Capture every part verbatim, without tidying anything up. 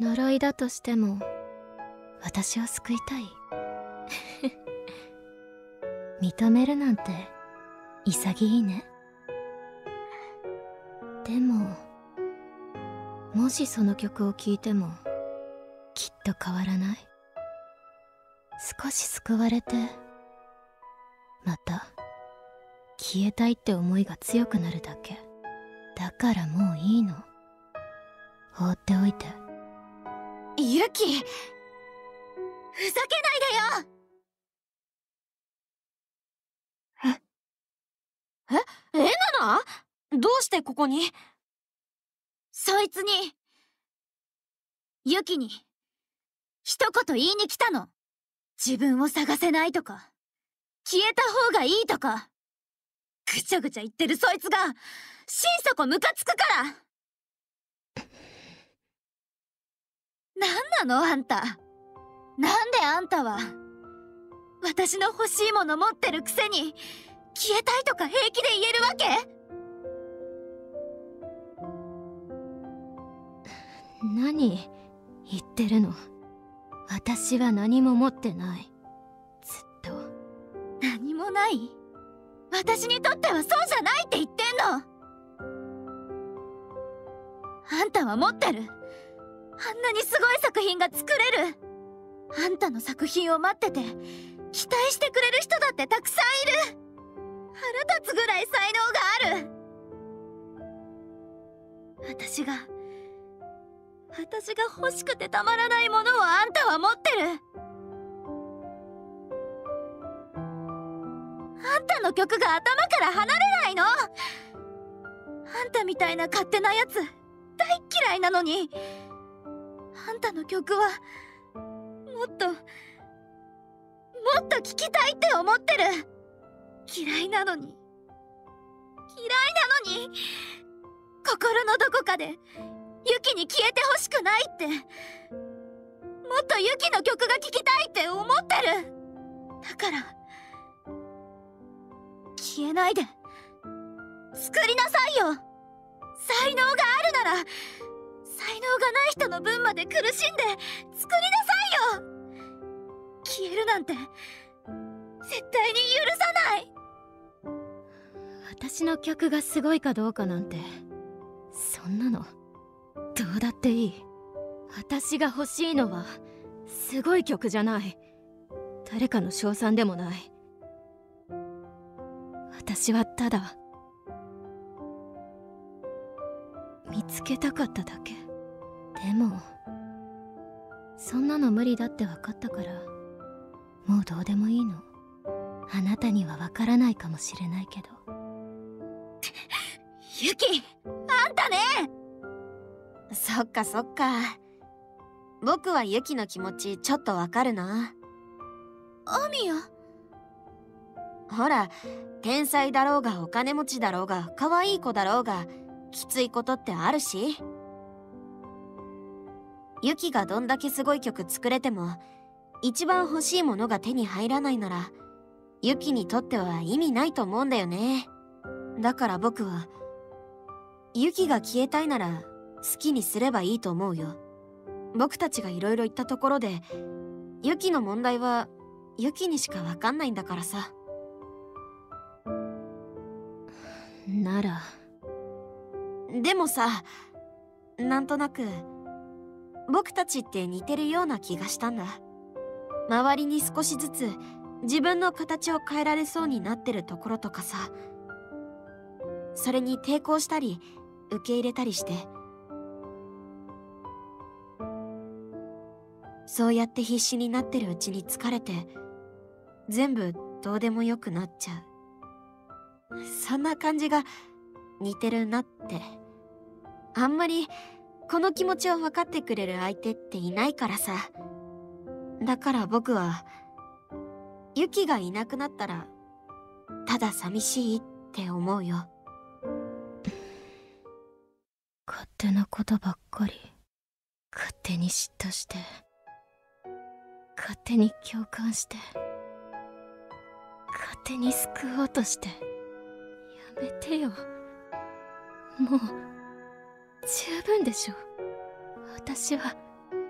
呪いだとしても私を救いたい。認めるなんて潔いね。でももしその曲を聴いてもきっと変わらない。少し救われてまた消えたいって思いが強くなるだけ。だからもういいの。放っておいて。 ユキ、ふざけないでよ。ええ、エナナ？どうしてここに？そいつに、ユキに一言言いに来たの。自分を探せないとか、消えた方がいいとか、ぐちゃぐちゃ言ってるそいつが心底ムカつくから。なんなのあんた。なんであんたは私の欲しいもの持ってるくせに消えたいとか平気で言えるわけ？ 何言ってるの。私は何も持ってない。ずっと。 何もない？私にとってはそうじゃないって言ってんの。あんたは持ってる。あんなにすごい作品が作れる。あんたの作品を待ってて期待してくれる人だってたくさんいる。腹立つぐらい才能がある。私が私が欲しくてたまらないものをあんたは持ってる。あんたの曲が頭から離れないの。あんたみたいな勝手なやつ大っ嫌いなのに、あんたの曲はもっともっと聴きたいって思ってる。嫌いなのに嫌いなのに心のどこかでユキに消えてほしくないって、もっとユキの曲が聴きたいって思ってる。だから消えないで作りなさいよ。才能があるなら才能がない人の分まで苦しんで作りなさいよ。消えるなんて絶対に許さない。 私の曲がすごいかどうかなんてそんなのどうだっていい。私が欲しいのはすごい曲じゃない、誰かの称賛でもない。私はただ見つけたかっただけ。でもそんなの無理だって分かったからもうどうでもいいの。あなたには分からないかもしれないけど。 ユキ、あんたね。そっかそっか。僕はユキの気持ちちょっとわかるな。アミヤ。ほら、天才だろうがお金持ちだろうが可愛い子だろうがきついことってあるし。ユキがどんだけすごい曲作れても一番欲しいものが手に入らないならユキにとっては意味ないと思うんだよね。だから僕はユキが消えたいなら好きにすればいいと思うよ。僕たちがいろいろ言ったところでユキの問題はユキにしかわかんないんだからさ。 ならでもさ、なんとなく僕たちって似てるような気がしたんだ。周りに少しずつ自分の形を変えられそうになってるところとかさ、それに抵抗したり受け入れたりして、そうやって必死になってるうちに疲れて全部どうでもよくなっちゃう。そんな感じが似てるなって。あんまりこの気持ちを分かってくれる相手っていないからさ。だから僕はユキがいなくなったらただ寂しいって思うよ。 勝手なことばっかり。勝手に嫉妬して勝手に共感して勝手に救おうとして。やめてよ。もう十分でしょ。私は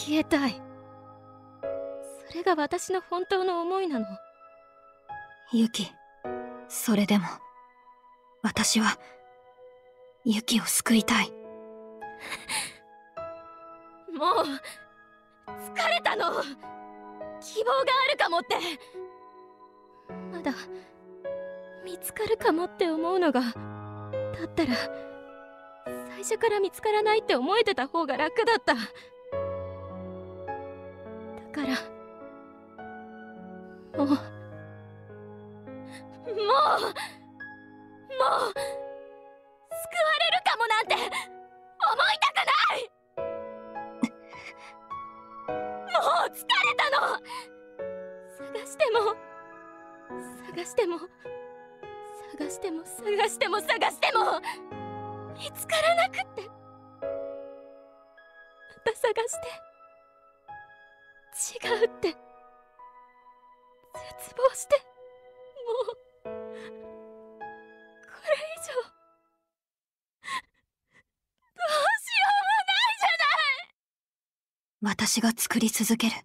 消えたい。それが私の本当の思いなの。 ユキ、それでも私はユキを救いたい。 もう疲れたの。希望があるかもって、まだ見つかるかもって思うのが、だったら最初から見つからないって思えてた方が楽だった。だからもうもうもう救われるかもなんて思いたくない。もう疲れたの。探しても探しても探しても探しても探しても見つからなくって、また探して違うって絶望して、もうこれ以上どうしようもないじゃない。 私が作り続ける。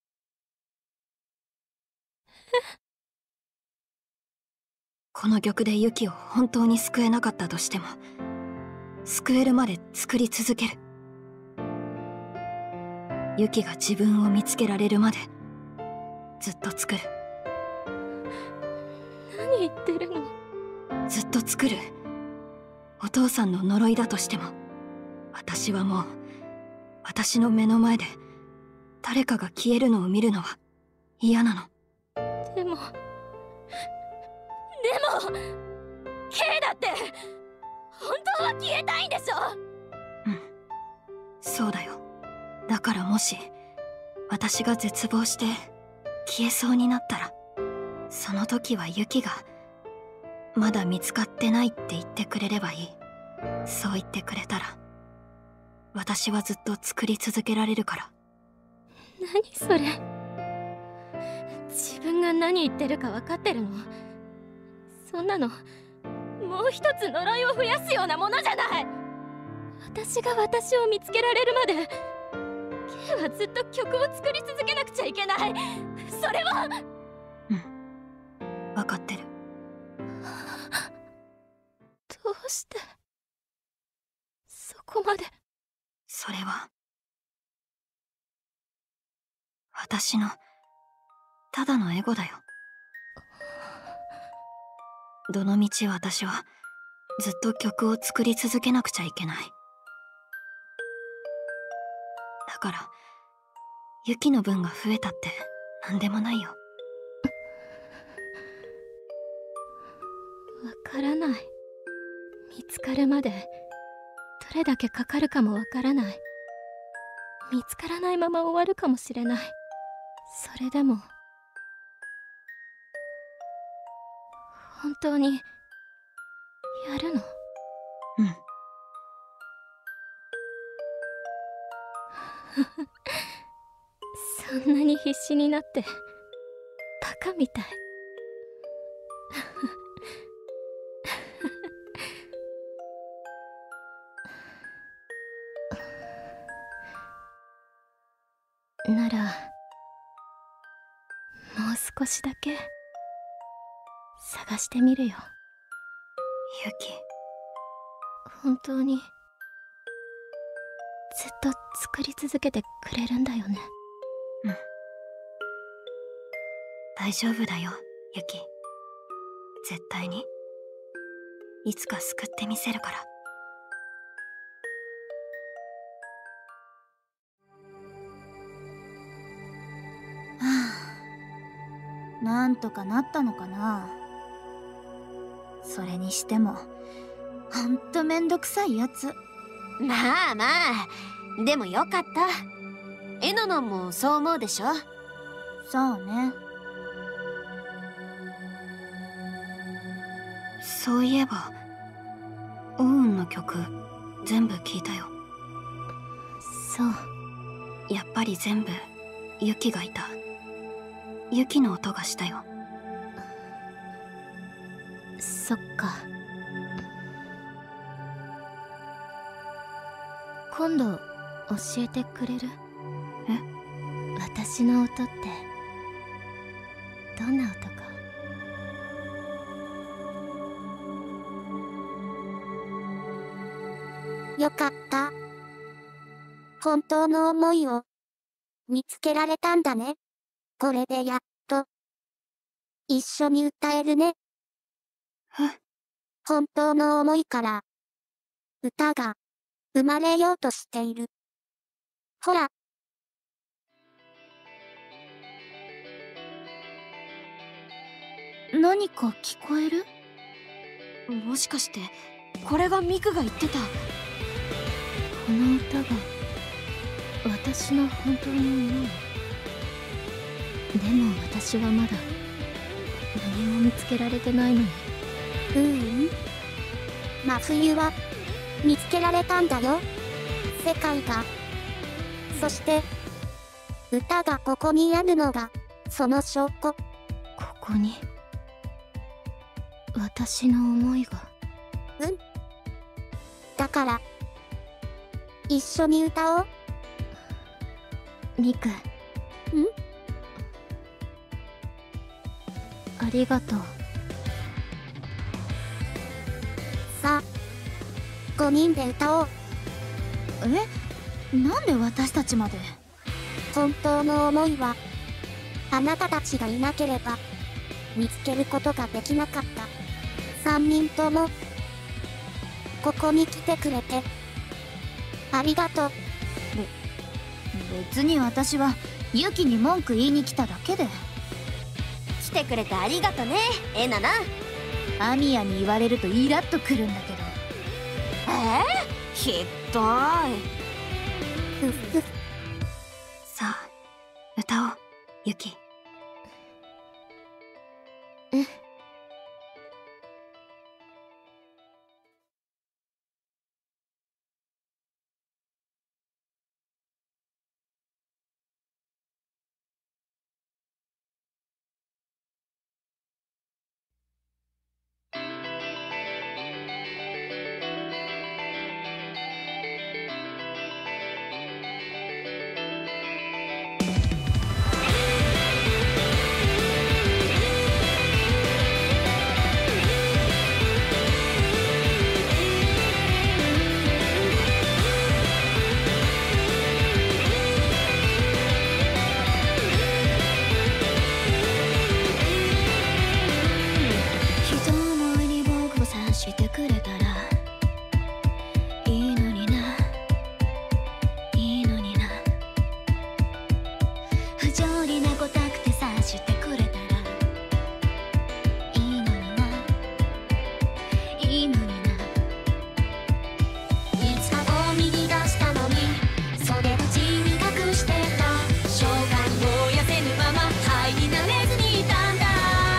この曲でユキを本当に救えなかったとしても、救えるまで作り続ける。ユキが自分を見つけられるまでずっと作る。 何言ってるの。 ずっと作る。お父さんの呪いだとしても、私はもう私の目の前で誰かが消えるのを見るのは嫌なの。 でもでも K だって本当は消えたいんでしょ。 うん、そうだよ。だからもし私が絶望して消えそうになったら、その時はユキがまだ見つかってないって言ってくれればいい。そう言ってくれたら私はずっと作り続けられるから。 何それ。自分が何言ってるか分かってるの。そんなのもう一つ呪いを増やすようなものじゃない。私が私を見つけられるまで K はずっと曲を作り続けなくちゃいけない。それはうん、分かってる。 どうしてそこまで。 それは私のただのエゴだよ。どのみち私はずっと曲を作り続けなくちゃいけない。だからユキの分が増えたってなんでもないよ。 わからない。見つかるまでどれだけかかるかもわからない。見つからないまま終わるかもしれない。それでも本当にやるの？ うん。 そんなに必死になってバカみたい。ならもう少しだけ探してみるよ。 ユキ、 本当にずっと作り続けてくれるんだよね。 うん、大丈夫だよユキ。絶対にいつか救ってみせるから。 なんとかなったのかな。それにしてもほんとめんどくさいやつ。 まあまあ、でもよかった。エノノンもそう思うでしょ。 そうね。 そういえばオウンの曲全部聞いたよ。 そう。 やっぱり全部ユキがいた。ユキの音がしたよ。 そっか。今度教えてくれる？ え？ 私の音ってどんな音か。 よかった。本当の思いを見つけられたんだね。これでやっと一緒に歌えるね。本当の思いから歌が生まれようとしている。ほら。 何か聞こえる？ もしかしてこれがミクが言ってた。 この歌が私の本当の思い。でも私はまだ何も見つけられてないのに。 ううん。真冬は見つけられたんだよ。世界が。そして歌がここにあるのがその証拠。 ここに私の思いが。 うん。だから一緒に歌おう。 ミク。ん？ありがとう。 さあ、ごにんで歌おう。 え？なんで私たちまで？ 本当の思いはあなたたちがいなければ見つけることができなかった。三人ともここに来てくれてありがとう。 別に私はユキに文句言いに来ただけで。 来てくれてありがとね、えなな。 アミヤに言われるとイラッとくるんだけど。 えー、ひどい。 ふふ。 さあ歌おうユキ。 うん。してくれたらいいのにな、いいのにな。不条理な答くて察してくれたらいいのにな、いいのにな。 いつかを見出したのに袖口に隠してた生涯を痩せぬまま灰になれずにいたんだ。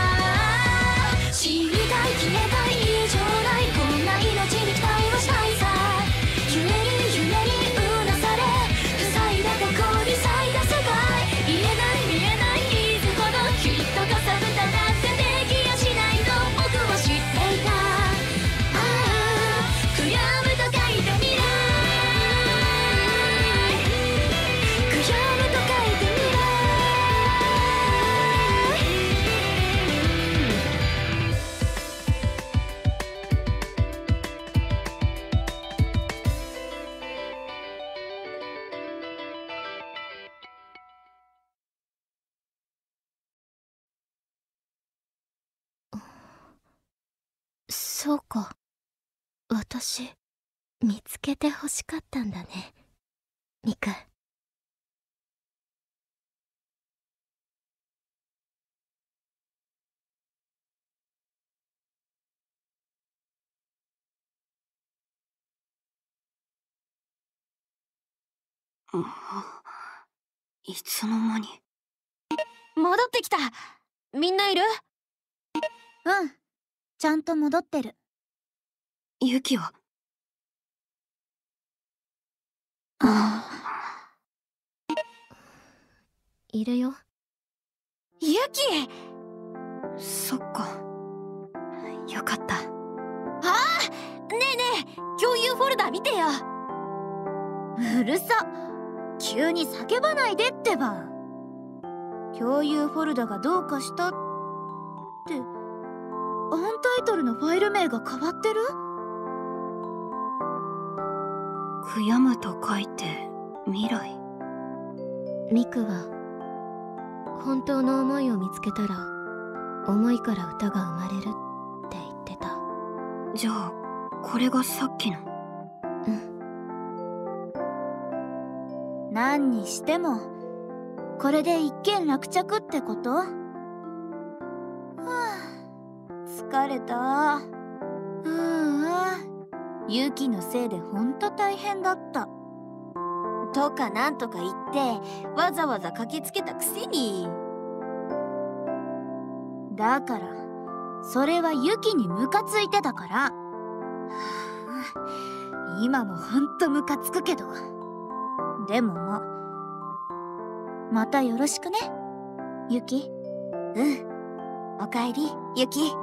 知りたい消えたい以上ないこんな命に期待はしたいさ。夢に夢にうなされ塞いだ過去に咲いた世界、言えない見えない傷ほどきっとかさぶただってできやしないと僕は知っていた。ああ悔やむと書いて未来、悔やむと書いて未来。 そうか、私見つけて欲しかったんだね、ミク。 いつの間に。 戻ってきた。みんないる？ うん、ちゃんと戻ってる。 ユキは？ ああ、いるよ。 ユキ！ そっか、よかった。 ああ、ねえねえ、共有フォルダ見てよ。 うるさ。 急に叫ばないでってば。共有フォルダがどうかしたって本タイトルのファイル名が変わってる。 悔やむと書いて未来。 ミクは本当の思いを見つけたら思いから歌が生まれるって言ってた。 じゃあこれがさっきの。 うん。 何にしてもこれで一件落着ってこと？はあ、疲れた。うんあユキのせいでほんと大変だった。 とかなんとか言ってわざわざ駆けつけたくせに。 だからそれはユキにムカついてたから。はあ、今もほんとムカつくけど、でももうまたよろしくねユキ。 うん。おかえりユキ。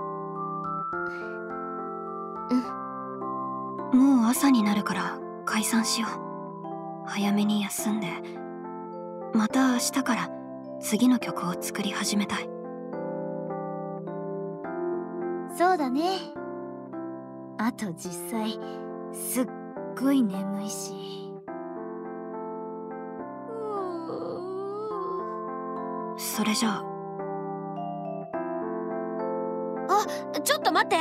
もう朝になるから解散しよう。早めに休んでまた明日から次の曲を作り始めたい。 そうだね。あと実際すっごい眠いし。 それじゃあ。 あ、ちょっと待って。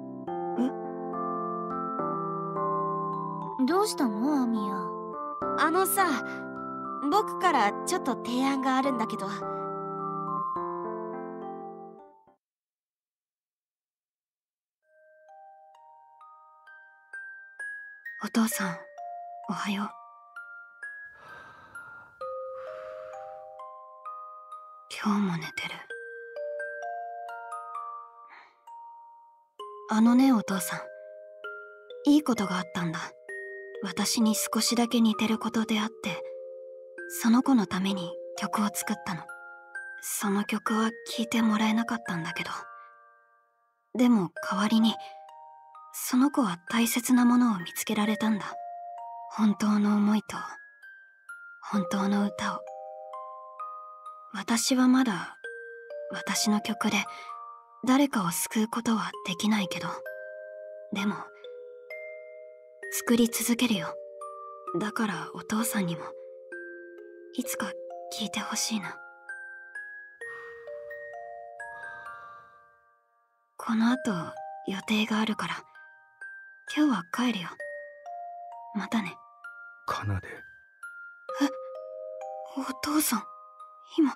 どうしたのアミヤ。 あのさ、僕からちょっと提案があるんだけど。 お父さんおはよう。今日も寝てる。あのねお父さん、いいことがあったんだ。私に少しだけ似てることであって、その子のために曲を作ったの。その曲は聴いてもらえなかったんだけど、でも代わりにその子は大切なものを見つけられたんだ。本当の思いと本当の歌を。私はまだ私の曲で誰かを救うことはできないけど、でも作り続けるよ。だからお父さんにもいつか聞いてほしいな。この後予定があるから今日は帰るよ。またね。 かなで。 え、お父さん今。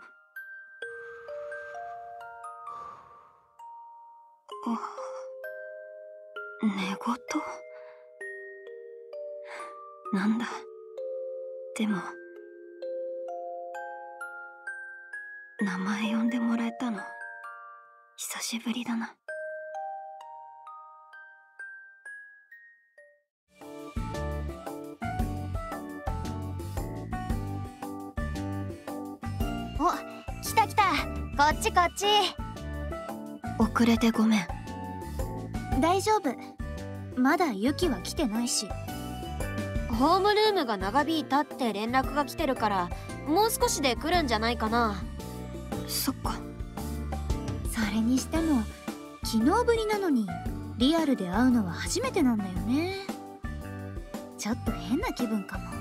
お、寝言なんだ。でも名前呼んでもらえたの久しぶりだな。 お、来た来た。こっちこっち。 遅れてごめん。 大丈夫。まだユキは来てないし。 ホームルームが長引いたって連絡が来てるから、もう少しで来るんじゃないかな。 そっか。 それにしても昨日ぶりなのにリアルで会うのは初めてなんだよね。ちょっと変な気分かも。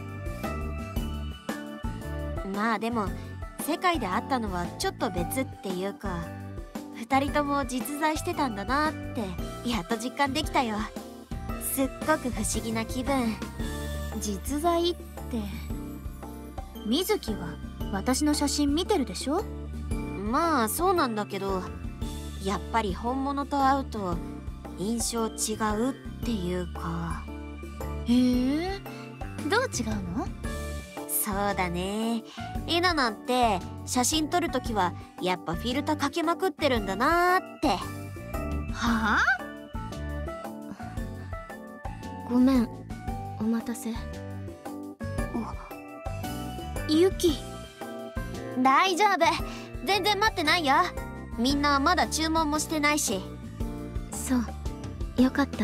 まあでも世界で会ったのはちょっと別っていうか、二人とも実在してたんだなってやっと実感できたよ。すっごく不思議な気分。 実在って水木は私の写真見てるでしょ。 まあそうなんだけど、やっぱり本物と会うと印象違うっていうか。 へえ、どう違うの？ そうだね。エナなんて写真撮るときはやっぱフィルターかけまくってるんだなーって。 はあ？ ごめん、お待たせ。 ユキ。 大丈夫、全然待ってないよ。みんなまだ注文もしてないし。 そうよかった。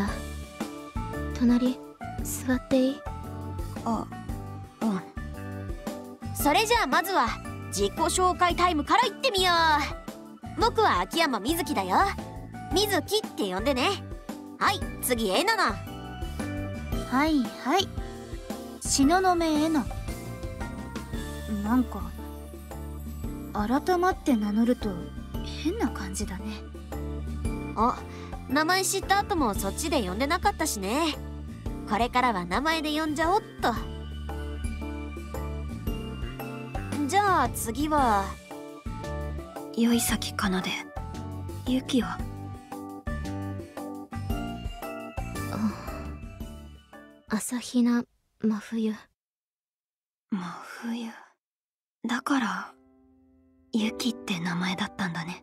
隣座っていい？ あ、うん。 それじゃあまずは自己紹介タイムからいってみよう。僕は秋山みずきだよ。みずきって呼んでね。はい、次えなな。 はいはい、東雲えな。なんか改まって名乗ると変な感じだね。 お、名前知った後もそっちで呼んでなかったしね。これからは名前で呼んじゃおっと。じゃあ次はよいさきかなで。ユキは朝比奈真冬。 真冬だからユキって名前だったんだね。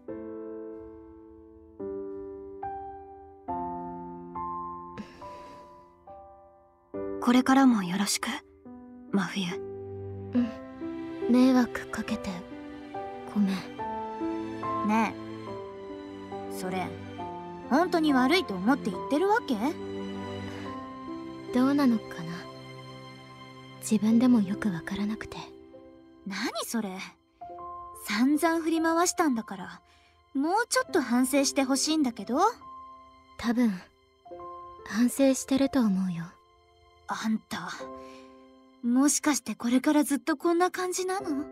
これからもよろしく、真冬。 うん、迷惑かけてごめん。 ねえ、それ本当に悪いと思って言ってるわけ？ どうなのかな、自分でもよくわからなくて。 何それ、散々振り回したんだから、もうちょっと反省してほしいんだけど。 多分反省してると思うよ。 あんた、もしかしてこれからずっとこんな感じなの？ あー、はい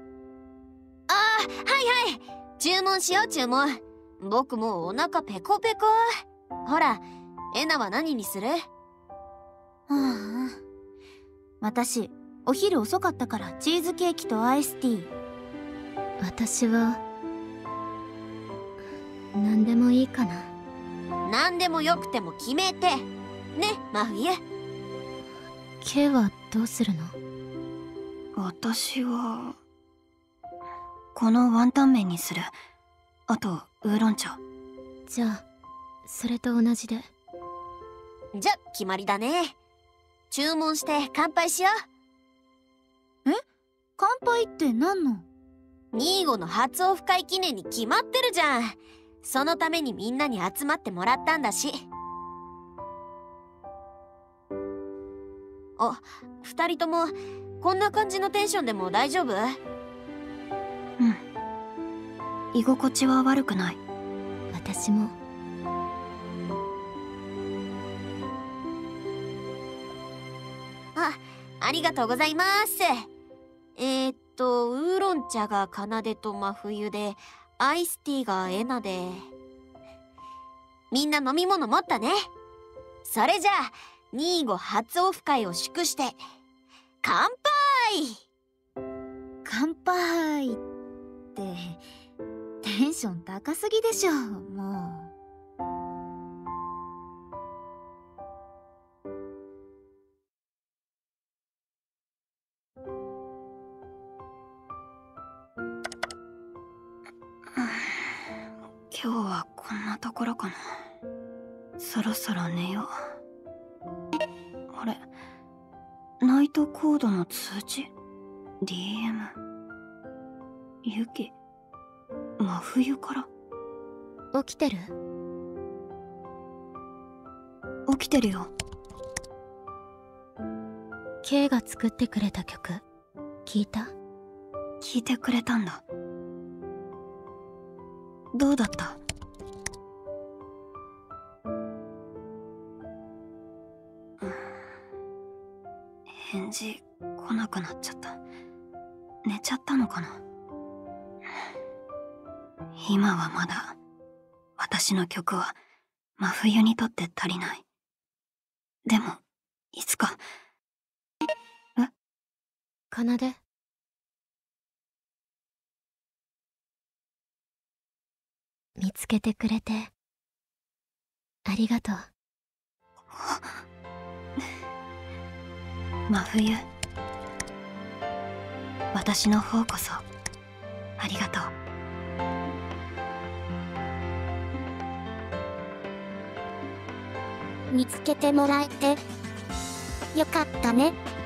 はい、注文しよう注文。僕もうお腹ペコペコ。ほら、えなは何にする？ はあ、私お昼遅かったからチーズケーキとアイスティー。 私は何でもいいかな。 何でもよくても決めてね、真冬。 K はどうするの？ 私はこのワンタン麺にする。あとウーロン茶。 じゃあそれと同じで。 じゃ決まりだね。注文して乾杯しよえ、乾杯って何の？ う。ニーゴの初オフ会記念に決まってるじゃん。そのためにみんなに集まってもらったんだし。あ、二人ともこんな感じのテンションでも大丈夫？ うん、居心地は悪くない。 私も。 あ、ありがとうございます。えー、っとウーロン茶がかなでと真冬で、アイスティーがえなで。みんな飲み物持ったね。それじゃあニーゴ初オフ会を祝して乾杯。 乾杯ってテンション高すぎでしょ、もう。 今日はこんなところかな。そろそろ寝よう。あれ、ナイトコードの通知 ディーエム。 ユキ、真冬から起きてる？ 起きてるよ。 K が作ってくれた曲聞いた？ 聞いてくれたんだ。どうだった？返事来なくなっちゃった。寝ちゃったのかな。今はまだ私の曲は真冬にとって足りない。でもいつか。え？ 奏で。見つけてくれてありがとう。 真冬、私の方こそありがとう。 見つけてもらえてよかったね。